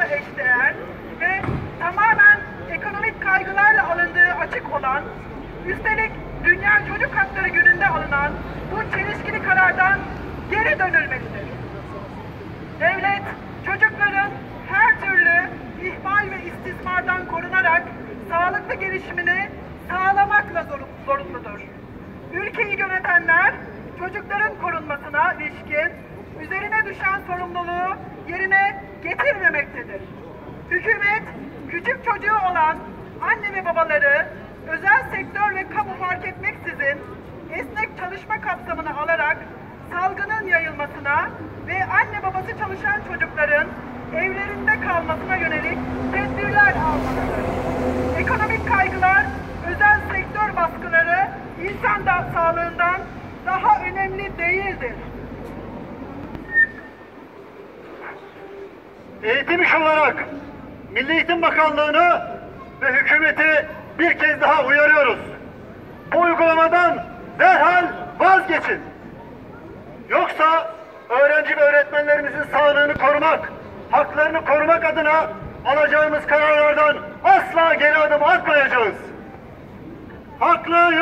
hayatla eşdeğer ve tamamen ekonomik kaygılarla alındığı açık olan, üstelik Dünya Çocuk Hakları Günü'nde alınan bu çelişkili karardan geri dönülmelidir. Devlet, çocukların her türlü ihmal ve istismardan korunarak sağlıklı gelişimini sağlamakla zorunludur. Ülkeyi yönetenler, çocukların korunmasına ilişkin üzerine düşen sorumluluğu yerine getirmemektedir. Hükümet, küçük çocuğu olan anne ve babaları özel sektör ve kamu fark etmeksizin esnek çalışma kapsamına alarak salgının yayılmasına ve anne babası çalışan çocukların evlerinde kalmasına yönelik tedbirler almalıdır. Ekonomik kaygılar, özel sektör baskıları insan sağlığından daha önemli değildir. Eğitim İş olarak Milli Eğitim Bakanlığı'nı ve hükümeti bir kez daha uyarıyoruz. Bu uygulamadan derhal vazgeçin. Yoksa öğrenci ve öğretmenlerimizin sağlığını korumak, haklarını korumak adına alacağımız kararlardan asla geri adım atmayacağız. Haklı